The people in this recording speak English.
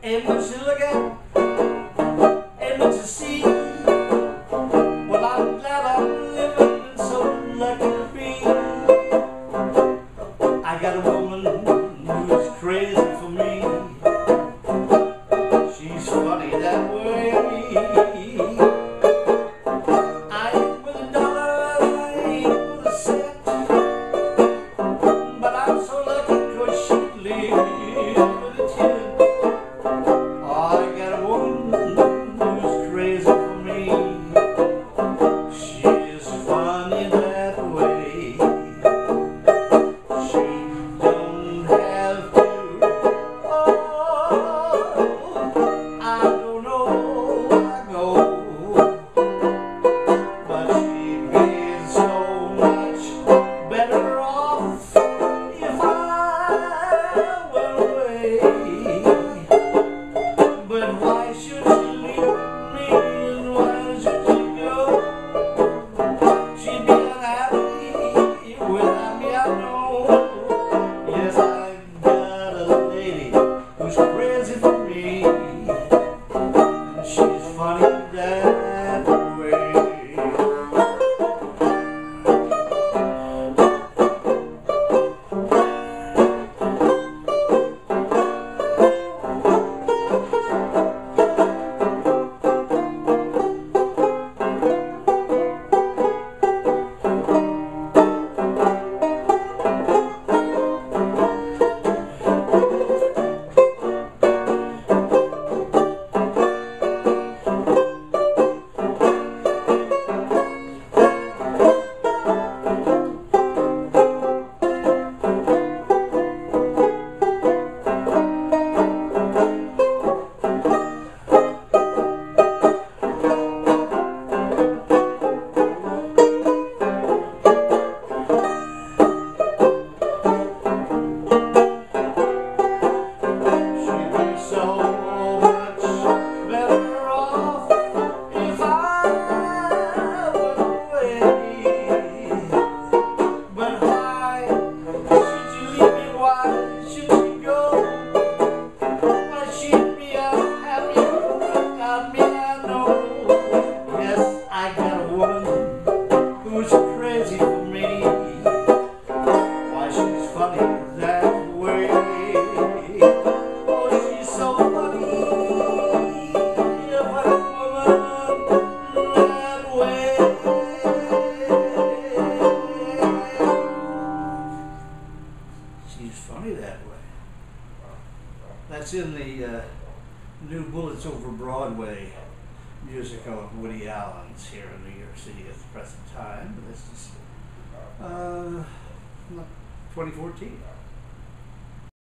ain't much to look at, ain't much to see. Well, I'm glad I'm living and so lucky to be. I got a woman who's crazy for me. She's funny that way. I ain't with a dollar, I ain't with a cent, but I'm so lucky 'cause she lives with a 10. Oh, I got a woman who's crazy for me. She's funny that way. She don't have to. Oh, I don't know where I go, but she'd be so much better off if I went away. But why should she leave me and why should she go? She'd be unhappy without me, I know. Yes, I got a lady who's crazy for me, and she's funny that way. Who's crazy for me? Why she's funny that way? Oh, she's so funny, a funny woman that way. She's funny that way. That's in the new Bullets Over Broadway musical of Woody Allen's here in New York City at the present time. This is 2014.